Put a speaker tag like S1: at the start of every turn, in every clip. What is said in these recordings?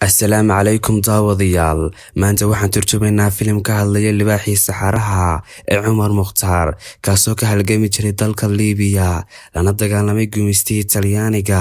S1: Assalaamu calaykum daawadayaal. Maanta waxaan turjumaynaa filim ka hadlaya libaaxii saxaraha ee Cumar Mukhtaar, kaasoo ka halgami jiray dalka Liibiya lana dagaalamay gumeystihii Talyaaniga.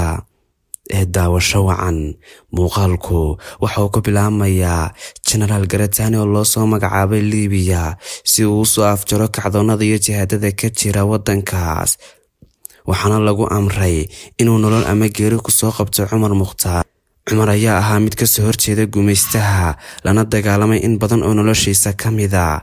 S1: Daawasho wacan. Muuqaalku waxa uu ku bilaabmayaa General Garetani oo loo soo magacaabay Liibiya si uu u soo afjaro kacdoonnada iyo jihaadada ka jira waddankaas, waxaana lagu amray inuu nolol ama geeri ku soo qabto Cumar Mukhtaar. Cumar ayaa ahaa mid ka soo horjeeda gumeystaha lana dagaalamay in badan oo noloshiisa ka mid ah.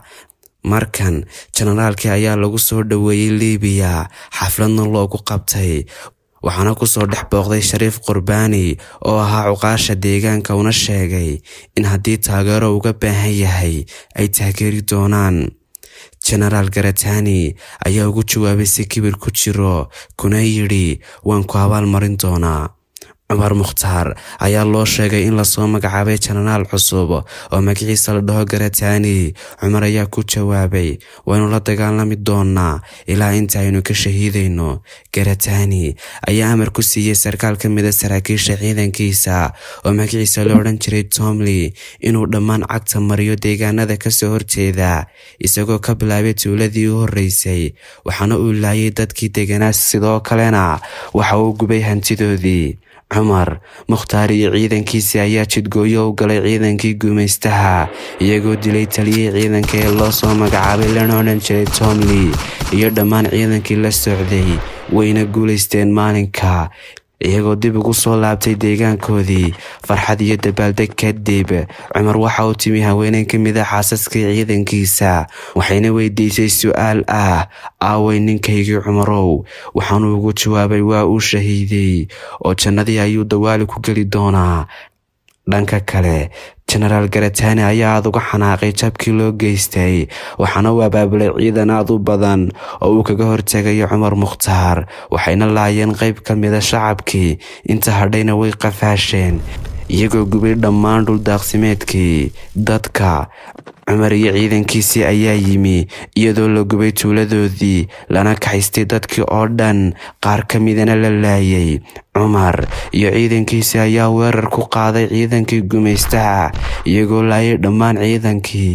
S1: Markan generaalkii ayaa lagu soo dhaweeyay Liibiya, xafladna loogu qabtay, waxaana ku soo dhex booqday Shariif Qurbani oo ahaa cuqaasha deegaanka, una sheegay in haddii taageero uga baahan yahay ay taageeri doonaan. General Garetani ayaa ugu jawaabay si kibir ku jiro, kuna yidhi waan ku abaal marin doonaa. Cumar Mukhtaar ayaa loo sheegay in lasoo magacaabay jenaraal cusub oo magaciisa la dhaho Garetani. Cumar ayaa ku jawaabay waynu la dagaalami doonaa ilaa inta aynu ka shahiidayno. Garetani ayaa amar ku siiyey sarkaal ka mid ah saraakiisha ciidankiisa oo magaciisa la odhan jiray Tomley inuu dhammaan cagta mariyo deegaanada kasoo horjeeda, isagoo ka bilaabay tuuladii u horreysay, waxaana uu laayay dadkii deganaa, sidoo kalena waxa uu gubay hantidoodii. Cumar Mukhtaar iyo ciidankiisii ayaa jidgooyo u galay ciidankii gumeystaha, iyagoo dilay taliyihii ciidanka ee loo soo magacaabay lana odhan jiray Tomley iyo dhammaan ciidankii la socday. Wayna guulaysteen maalinka, iyagoo dib ugu soo laabtay deegaankoodii farxad iyo dabaaldeg kadib. Cumar waxa uu timi haweeney ka mid ah xaasaskii ciidankiisa, waxayna weydiisay su'aal ah, aaway ninkaygii Cumarow? Waxaanu ugu jawaabay waa uu shahiiday oo jannadii ayuu dawaali ku geli doonaa. Dhanka kale, General Garetani ayaa aad uga xanaaqay jabkii loo geystay, waxaana uu abaabulay ciidan aad u badan oo uu kaga hortagayo Cumar Mukhtaar, waxayna laayeen qayb ka mid ah shacabkii, inta hadhayna way qafaasheen, iyagoo gubay dhammaan dhuldaaqsimeedkii dadka. Cumar iyo ciidankiisii ayaa yimi iyadoo la gubay tuuladoodii, lana kaxaystay dadkii oo dhan, qaar ka midana la laayay. Cumar iyo ciidankiisii ayaa weerar ku qaaday ciidankii gumeystaha, iyagoo laayay dhammaan ciidankii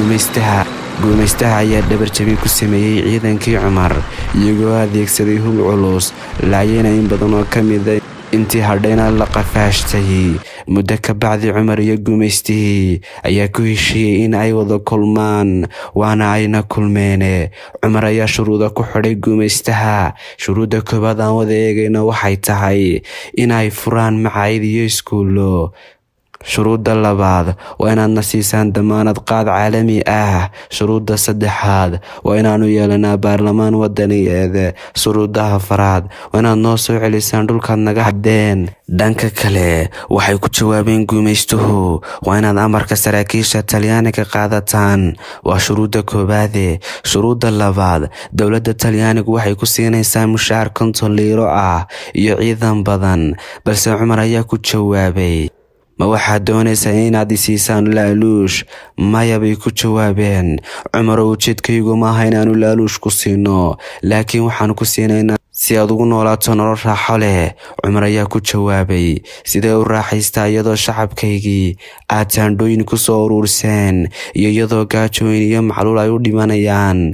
S1: gumeystaha ayaa dhabarjabi ku sameeyey ciidankii Cumar, iyagoo adeegsaday hub culus, laayayna in badan oo ka mid ah, intii hadhayna la qafaashtay. Muddo ka bacdi, Cumar iyo gumeystihii ayaa ku heshiiyey in ay wada kulmaan, waana ayna kulmeen. Cumar ayaa shuruudo ku xidhay gumeystaha. Shuruudda koowaad aan wada eegayna waxay tahay in ay furaan macaayid iyo iskuulo. Shuruudda labaad waa inaadna siisaan damaanad qaad caalami ah. Shuruudda saddexaad waa inaanu yeelanaa baarlamaan wadaniyeed. Shuruudda afaraad waa inaad noo soo celisaan dhulkaad naga haddeen. Dhanka kale, waxay ku jawaabeen gumeystuhu waa inaad amarka saraakiisha Talyaaniga qaadataan. Waa shuruudda koowaade. Shuruudda labaad, dowladda Talyaanigu waxay ku siinaysaa mushaar 50 liiro ah iyo ciidan badan, balse Cumar ayaa ku jawaabay, ma waxaad doonaysaa inaad isiisaan laaluush? Maya bay ku jawaabeen. Cumar, ujeedkaygu maaha inaanu laaluush ku siino, laakiin waxaan ku siinaynaa si aad ugu noolaato nolol raaxo leh. Cumar ayaa ku jawaabay, sidee u raaxaystaa iyadoo shacabkaygii aad taandhooyin ku soo uruurseen iyo iyadoo gaajooyin iyo macluul ay u dhimanayaan?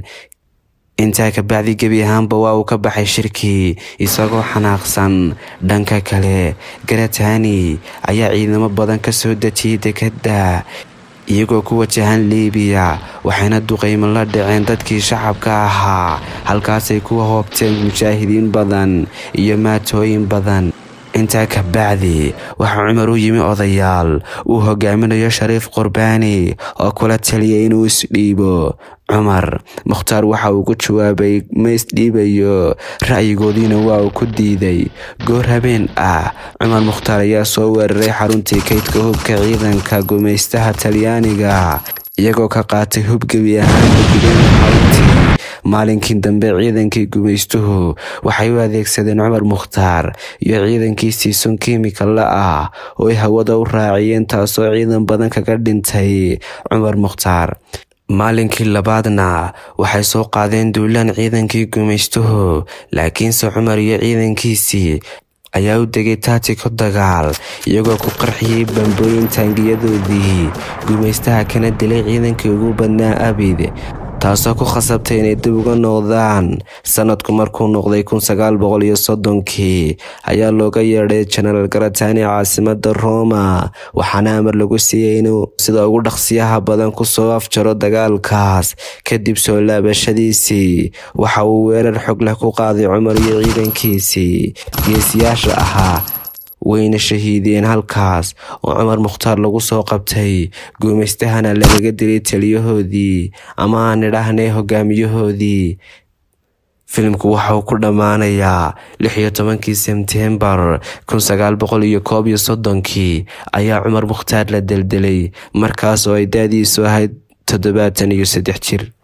S1: Intaa ka bacdi gebi ahaanba waa uu ka baxay shirkii isagoo xanaaqsan. Dhanka kale, Garetani ayaa ciidamo badan ka soo dejiyay dekedda, iyagoo ku wajahan Liibiya, waxayna duqeymo la dhaceen dadkii shacabka ahaa. Halkaasay ku hoobteen mujaahidiin badan iyo maatooyin badan. Intaa ka bacdi waxaa Cumar u yimi odayaal uu hogaaminayo Shariif Qurbani oo kula taliyay inuu isdhiibo. Cumar Mukhtaar waxa uu ku jawaabay ma isdhiibayo, ra'yigoodiina waa uu ku diiday. Goor habeen ah, Cumar Mukhtaar ayaa soo weeraray xaruntii kaydka hubka ciidanka gumeystaha Talyaaniga, iyagoo ka qaatay hub gebi ahaanba gubeen xaruntii. Maalinkii dambe, ciidankii gumeystuhu waxay u adeegsadeen Cumar Mukhtaar iyo ciidankiisii sun kiimikale ah oo ay hawada u raaciyeen, taasoo ciidan badan kaga dhintay Cumar Mukhtaar. Maalinkii labaadna waxay soo qaadeen duulaan ciidankii gumeystuhu, laakiinse Cumar iyo ciidankiisii ayaa u degay taatiko dagaal iyagoo ku qarxiyay bambooyin taangiyadoodii gumaystaha kana dilay ciidankii ugu badnaa abid taasoo ku khasabtay inay dib uga noqdaan. sanadku markuu noqday 1930 ayaa looga yeedhay General Gratani caasimada Roma waxaana amar lagu siiyay inuu sida ugu dhaqsiyaha badan ku soo afjaro dagaalkaas. kadib soo laabashadiisii waxa uu weerar xog leh ku qaaday Cumar iyo ciidankiisii geesiyaasha ahaa wayna shahiideen halkaas oo Cumar Mukhtaar lagu soo qabtay guumaystahana lagaga dilay taliyahoodii ama aan idhaahnay hogaamiyahoodii. filimku waxa uu ku dhamaanayaa 16 Sebtembar 1931 ayaa Cumar Mukhtaar la daldalay markaas oo ay daadiisu ahayd 73 jir.